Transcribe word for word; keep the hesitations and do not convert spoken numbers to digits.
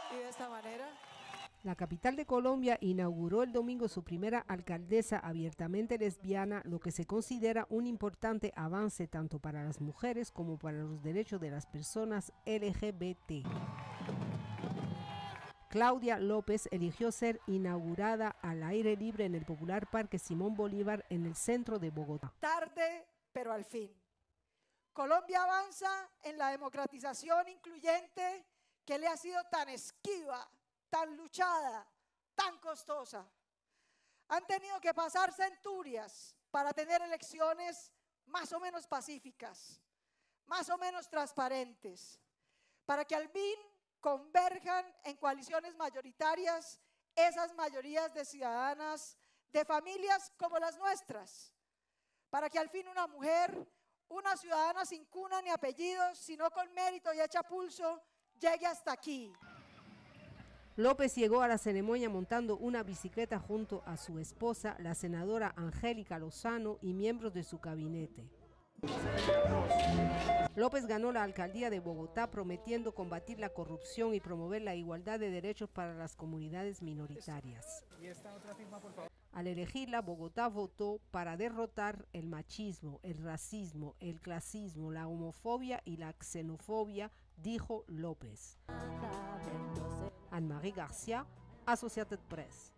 y de esta manera. La capital de Colombia inauguró el domingo su primera alcaldesa abiertamente lesbiana, lo que se considera un importante avance tanto para las mujeres como para los derechos de las personas L G B T. Claudia López eligió ser inaugurada al aire libre en el popular Parque Simón Bolívar en el centro de Bogotá. Tarde, pero al fin. Colombia avanza en la democratización incluyente que le ha sido tan esquiva, tan luchada, tan costosa. Han tenido que pasar centurias para tener elecciones más o menos pacíficas, más o menos transparentes, para que al fin converjan en coaliciones mayoritarias esas mayorías de ciudadanas, de familias como las nuestras, para que al fin una mujer, una ciudadana sin cuna ni apellidos, sino con mérito y hecha pulso, llegue hasta aquí. López llegó a la ceremonia montando una bicicleta junto a su esposa, la senadora Angélica Lozano, y miembros de su gabinete. López ganó la alcaldía de Bogotá prometiendo combatir la corrupción y promover la igualdad de derechos para las comunidades minoritarias. Al elegirla, Bogotá votó para derrotar el machismo, el racismo, el clasismo, la homofobia y la xenofobia, dijo López. Anne-Marie García, Associated Press.